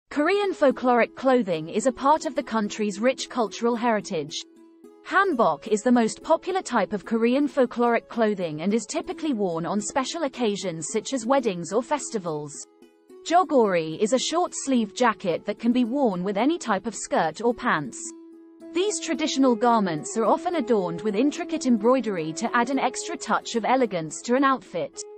Korean folkloric clothing is a part of the country's rich cultural heritage. Hanbok is the most popular type of Korean folkloric clothing and is typically worn on special occasions such as weddings or festivals. Jogori is a short-sleeved jacket that can be worn with any type of skirt or pants. These traditional garments are often adorned with intricate embroidery to add an extra touch of elegance to an outfit.